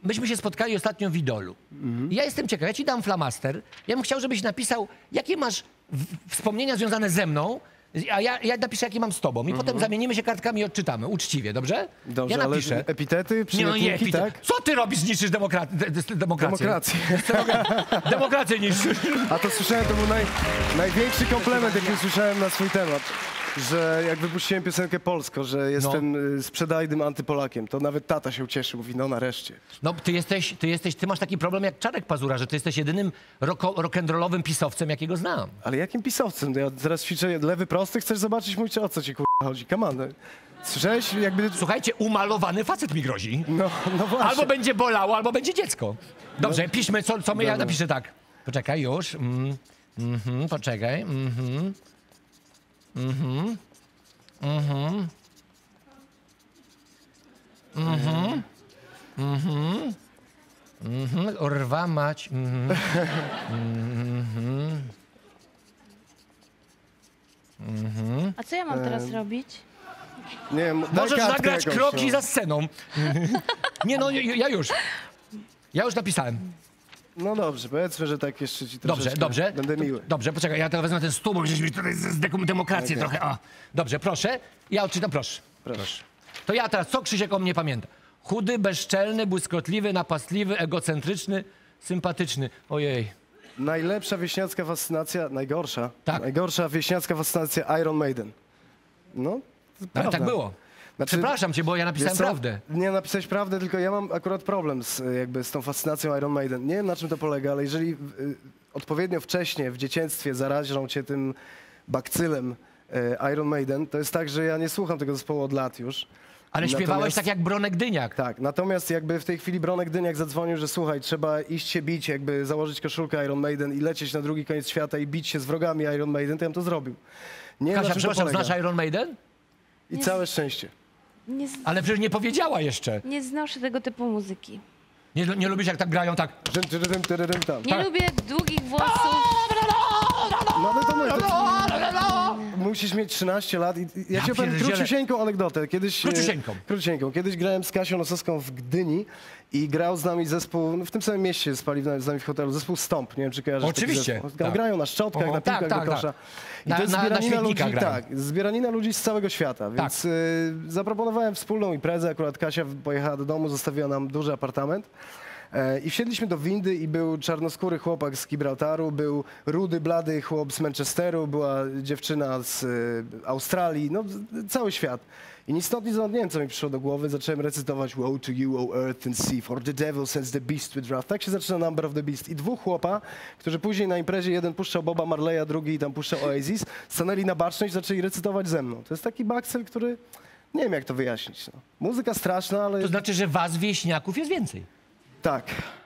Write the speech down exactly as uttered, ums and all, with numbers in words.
myśmy się spotkali ostatnio w Idolu. Mhm. I ja jestem ciekaw, ja ci dam flamaster. Ja bym chciał, żebyś napisał, jakie masz w- wspomnienia związane ze mną, a ja, ja napiszę, jakie mam z tobą. I Mhm. potem zamienimy się kartkami i odczytamy. Uczciwie, dobrze? Dobrze, ja napiszę. ale epitety, Nie, no przymiotniki, nie, epite- tak? Co ty robisz, niszczysz demokra de de demokrację? Demokrację. Demokrację niszczysz. A to słyszałem, to był naj, największy komplement, jaki słyszałem na swój temat. Że jak wypuściłem piosenkę polską, że jestem no. sprzedajnym antypolakiem, to nawet tata się ucieszył, mówi, no nareszcie. No ty jesteś, ty jesteś, ty masz taki problem jak Czarek Pazura, że ty jesteś jedynym rock'n'rollowym pisowcem, jakiego znam. Ale jakim pisowcem? Ja teraz ćwiczę lewy prosty, chcesz zobaczyć mój, o co ci k***a chodzi? Come on. Słyszałeś jakby... Słuchajcie, umalowany facet mi grozi. No, no właśnie. Albo będzie bolało, albo będzie dziecko. Dobrze, no. piszmy, co, co my, ja napiszę tak. Poczekaj, już. Mm, mm, poczekaj. Mhm. Mhm. Mhm. Mhm. Mhm. Mhm. Urwa mać. Mhm. Mhm. Mhm. A co ja mam teraz robić? Nie wiem, daj Możesz kartkę nagrać jakąś, kroki no. za sceną. Nie no, ja już. Ja już napisałem. No dobrze, powiedzmy, że tak jeszcze ci Dobrze, troszeczkę dobrze. będę miły. Dobrze, poczekaj, ja teraz wezmę ten stół, bo będziesz mieć tutaj z, z dekom- demokrację Okay. trochę. O. Dobrze, proszę. Ja odczytam, proszę. Proszę. proszę. To ja teraz, co Krzysiek o mnie pamięta? Chudy, bezczelny, błyskotliwy, napastliwy, egocentryczny, sympatyczny. Ojej. Najlepsza wieśniacka fascynacja, najgorsza, Tak. najgorsza wieśniacka fascynacja Iron Maiden. No, to Ale prawda. tak było. Znaczy, Przepraszam cię, bo ja napisałem wiesz co? prawdę. Nie napisałeś prawdę, tylko ja mam akurat problem z, jakby, z tą fascynacją Iron Maiden. Nie wiem, na czym to polega, ale jeżeli y, odpowiednio wcześnie w dzieciństwie zarażą cię tym bakcylem y, Iron Maiden, to jest tak, że ja nie słucham tego zespołu od lat już. Ale śpiewałeś Natomiast- tak jak Bronek Dyniak. Tak, natomiast jakby w tej chwili Bronek Dyniak zadzwonił, że słuchaj, trzeba iść się bić, jakby założyć koszulkę Iron Maiden i lecieć na drugi koniec świata i bić się z wrogami Iron Maiden, to ja bym to zrobił. Nie wiem, Kasia, na czym to przepraszam, polega. znasz Iron Maiden? I Nie całe szczęście. Nie, z... Ale przecież nie powiedziała jeszcze. nie znoszę tego typu muzyki. Nie, nie lubisz jak tak grają, tak. Dym, dym, dym, dym, dym, tam. Nie lubię długich włosów. No ale to, my, to musisz mieć trzynaście lat i i ja, Ja ci opowiem pierdzielę. króciusieńką anegdotę. Kiedyś, e, Króciusieńką. Króciusieńką. Kiedyś grałem z Kasią Nosowską w Gdyni i grał z nami zespół, no w tym samym mieście spali z nami w hotelu, zespół Stomp, nie wiem czy kojarzysz taki Oczywiście, zespół. tak. Grają na szczotkach, Oho, na tak, piłkach tak, do kosza. tak. I Na- to jest na- na zbieranina ludzi, świetnikach grają. tak, zbieranina ludzi z całego świata, więc Tak. y, zaproponowałem wspólną imprezę, akurat Kasia pojechała do domu, zostawiła nam duży apartament. E, I wsiedliśmy do windy i był czarnoskóry chłopak z Gibraltaru, był rudy, blady chłop z Manchesteru, była dziewczyna z e, Australii, no z- cały świat. I ni stąd, ni stąd, nie wiem co mi przyszło do głowy, zacząłem recytować Woe to you, O earth and sea, for the devil sends the beast with wrath. Tak się zaczyna Number of the Beast. I dwóch chłopa, którzy później na imprezie, jeden puszczał Boba Marleya, drugi tam puszczał Oasis, stanęli na baczność i zaczęli recytować ze mną. To jest taki bakcel, który, nie wiem jak to wyjaśnić. No. Muzyka straszna, ale To znaczy, że was, wieśniaków, jest więcej. tak.